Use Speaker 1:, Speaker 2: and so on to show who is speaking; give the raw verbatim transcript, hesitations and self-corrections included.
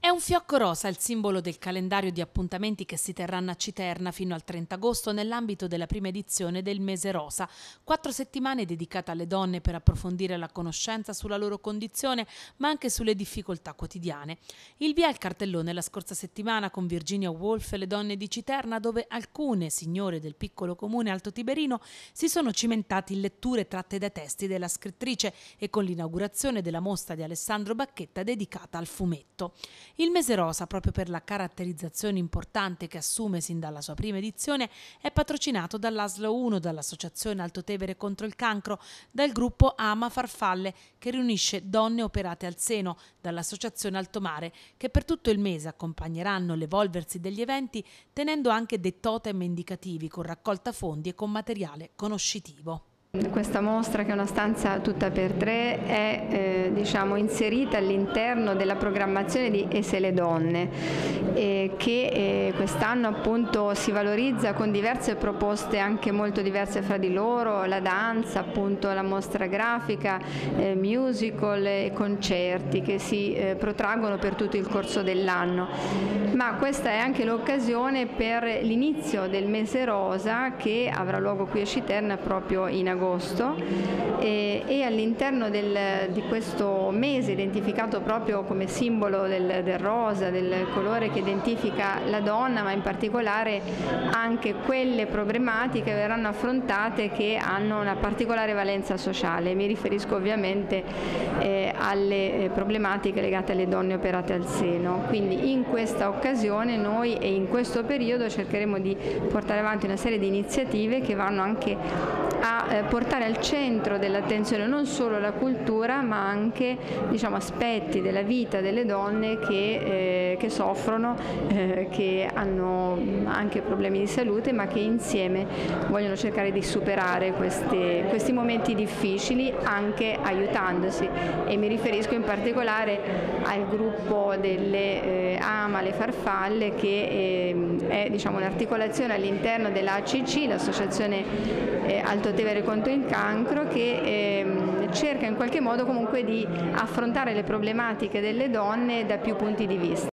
Speaker 1: È un fiocco rosa il simbolo del calendario di appuntamenti che si terranno a Citerna fino al trenta agosto nell'ambito della prima edizione del Mese Rosa, quattro settimane dedicate alle donne per approfondire la conoscenza sulla loro condizione ma anche sulle difficoltà quotidiane. Il via al cartellone la scorsa settimana con Virginia Woolf e le donne di Citerna, dove alcune signore del piccolo comune Alto Tiberino si sono cimentati in letture tratte dai testi della scrittrice e con l'inaugurazione della mostra di Alessandro Bacchetta dedicata al fumetto. Il Mese Rosa, proprio per la caratterizzazione importante che assume sin dalla sua prima edizione, è patrocinato dall'A S L O uno, dall'Associazione Alto Tevere contro il cancro, dal gruppo Ama Farfalle, che riunisce donne operate al seno, dall'Associazione Alto Mare, che per tutto il mese accompagneranno l'evolversi degli eventi tenendo anche dei totem indicativi con raccolta fondi e con materiale conoscitivo.
Speaker 2: Questa mostra, che è una stanza tutta per tre, è eh, diciamo, inserita all'interno della programmazione di E se le donne, eh, che eh, quest'anno appunto si valorizza con diverse proposte anche molto diverse fra di loro, la danza, appunto la mostra grafica, eh, musical e concerti che si eh, protraggono per tutto il corso dell'anno. Ma questa è anche l'occasione per l'inizio del Mese Rosa, che avrà luogo qui a Citerna proprio in agosto. E, e all'interno di questo mese, identificato proprio come simbolo del, del rosa, del colore che identifica la donna, ma in particolare anche quelle problematiche verranno affrontate che hanno una particolare valenza sociale. Mi riferisco ovviamente eh, alle problematiche legate alle donne operate al seno. Quindi in questa occasione noi e in questo periodo cercheremo di portare avanti una serie di iniziative che vanno anche a eh, portare al centro dell'attenzione non solo la cultura, ma anche diciamo, aspetti della vita delle donne che, eh, che soffrono, eh, che hanno anche problemi di salute, ma che insieme vogliono cercare di superare questi, questi momenti difficili anche aiutandosi. E mi riferisco in particolare al gruppo delle eh, Ama le Farfalle, che eh, è diciamo, un'articolazione all'interno dell'A C C, l'Associazione eh, Alto Tevere contro il cancro, che eh, cerca in qualche modo comunque di affrontare le problematiche delle donne da più punti di vista.